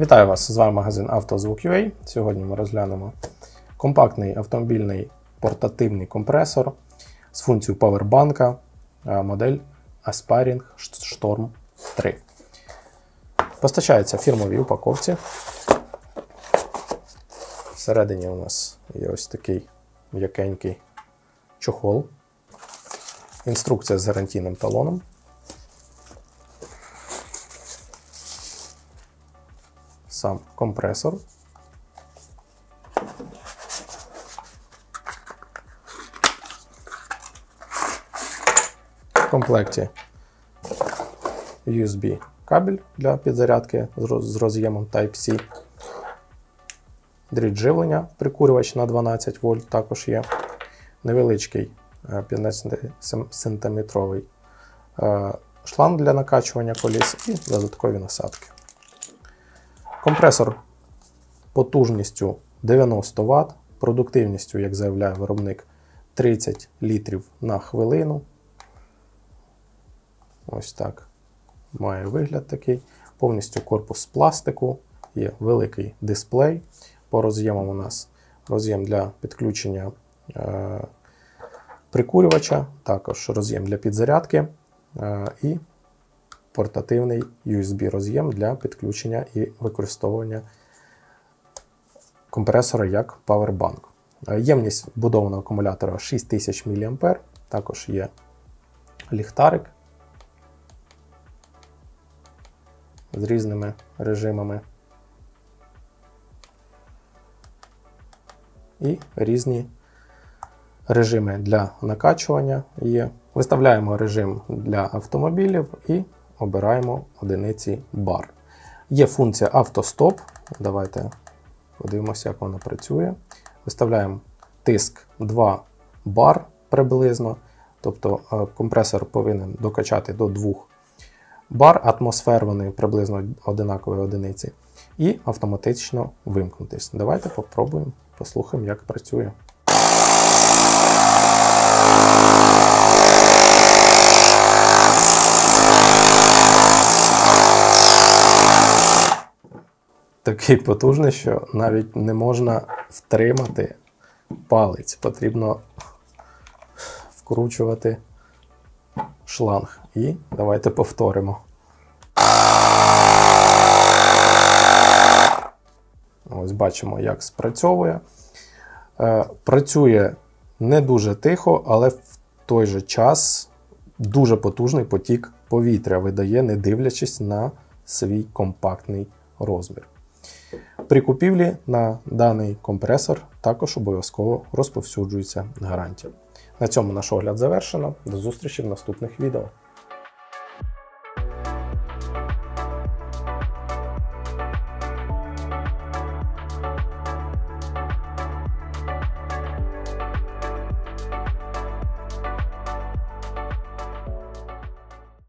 Вітаю вас! З вами магазин «Автозвук.UA». Сьогодні ми розглянемо компактний автомобільний портативний компресор з функцією павербанка, модель Aspiring Storm 3. Постачається в фірмовій упаковці. Всередині у нас є ось такий м'якенький чохол, інструкція з гарантійним талоном. Сам компресор. В комплекті USB кабель для підзарядки з роз'ємом Type-C. Дріт живлення, прикурювач на 12 вольт також є. Невеличкий 15-сантиметровий шланг для накачування коліс і додаткові насадки. Компресор потужністю 90 Вт, продуктивністю, як заявляє виробник, 30 літрів на хвилину. Ось так має вигляд такий. Повністю корпус з пластику, є великий дисплей. По роз'ємам у нас роз'єм для підключення прикурювача, також роз'єм для підзарядки і портативний USB-роз'єм для підключення і використовування компресора як павербанк. Ємність вбудованого акумулятора 6000 мА, також є ліхтарик з різними режимами і різні режими для накачування є. Виставляємо режим для автомобілів і обираємо одиниці бар. Є функція автостоп. Давайте подивимося, як вона працює. Виставляємо тиск 2 бар приблизно. Тобто компресор повинен докачати до 2 бар, атмосфер вони приблизно одинакові одиниці. І автоматично вимкнутись. Давайте попробуємо, послухаємо, як працює. Такий потужний, що навіть не можна втримати палець. Потрібно вкручувати шланг. І давайте повторимо. Ось бачимо, як спрацьовує. Працює не дуже тихо, але в той же час дуже потужний потік повітря видає, не дивлячись на свій компактний розмір. При купівлі на даний компресор також обов'язково розповсюджується гарантія. На цьому наш огляд завершено. До зустрічі в наступних відео.